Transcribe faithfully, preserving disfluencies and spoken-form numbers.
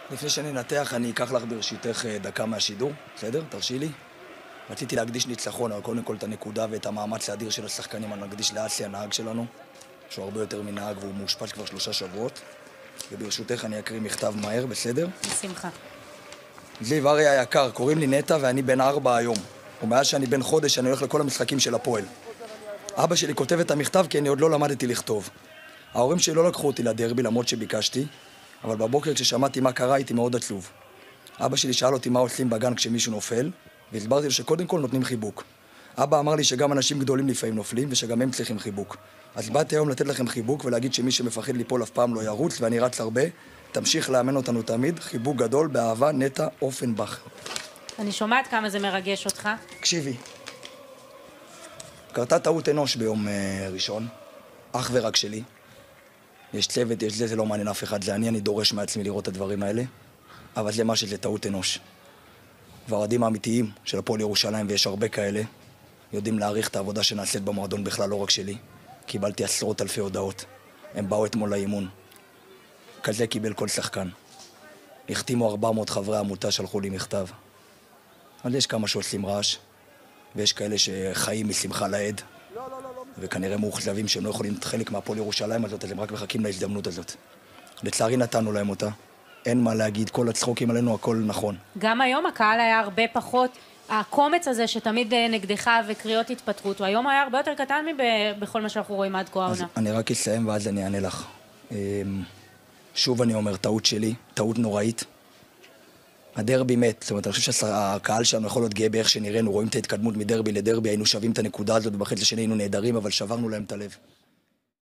לפני שאני אנתח, אני אקח לך ברשותך דקה מהשידור, בסדר? תרשי לי. רציתי להקדיש ניצחון, אבל קודם כל את הנקודה ואת המאמץ האדיר של השחקנים. אני מקדיש לאסי, הנהג שלנו, שהוא הרבה יותר מנהג והוא מאושפז כבר שלושה שבועות. וברשותך אני אקריא מכתב מהר, בסדר? בשמחה. זיו ארי היקר, קוראים לי נטע ואני בן ארבע היום. ומאז שאני בן חודש אני הולך לכל המשחקים של הפועל. אבא שלי כותב את המכתב כי אני עוד לא למדתי לכתוב. ההורים שלי לא לקחו אותי לדרבי למרות שביקשתי, אבל בבוקר כששמעתי מה קרה הייתי מאוד עצוב. אבא שלי שאל אותי מה עושים בגן כשמישהו נופל, והסברתי לו שקודם כל נותנים חיבוק. אבא אמר לי שגם אנשים גדולים לפעמים נופלים ושגם הם צריכים חיבוק. אז באתי היום לתת לכם חיבוק ולהגיד שמי שמפחד ליפול אף פעם לא ירוץ, ואני רץ הרבה. תמשיך לאמן אותנו תמיד. חיבוק גדול, באהבה, נטע אופנבך. אני שומעת כמה זה מרגש אותך. תקשיבי, קרתה טעות אנוש ביום uh, ראשון, אך ורק שלי. יש צוות, יש זה, זה לא מעניין אף אחד, זה אני, אני דורש מעצמי לראות את הדברים האלה, אבל זה מה שזה טעות אנוש. והאוהדים האמיתיים של הפועל ירושלים, ויש הרבה כאלה, יודעים להעריך את העבודה שנעשית במועדון בכלל, לא רק שלי. קיבלתי עשרות אלפי הודעות. הם באו אתמול לאימון. כזה קיבל כל שחקן. החתימו ארבע מאות חברי עמותה, שלחו לי מכתב. אבל יש כמה שעושים רעש, ויש כאלה שחיים משמחה לעד, וכנראה מאוכזבים שהם לא יכולים להיות חלק מהפועל ירושלים הזאת, אז הם רק מחכים להזדמנות הזאת. לצערי נתנו להם אותה. אין מה להגיד, כל הצחוקים עלינו, הכל נכון. גם היום הקהל היה הרבה פחות, הקומץ הזה שתמיד נגדך וקריאות התפטרות, היום היה הרבה יותר קטן בכל מה שאנחנו רואים עד כה העונה. אני רק אסיים ואז אני אענה לך. שוב אני אומר, טעות שלי, טעות נוראית. הדרבי מת, זאת אומרת, אני חושב שהקהל שלנו יכול להיות גאה באיך שנראינו, רואים את ההתקדמות מדרבי לדרבי, היינו שווים את הנקודה הזאת, ובחצי השני היינו נהדרים, אבל שברנו להם את הלב.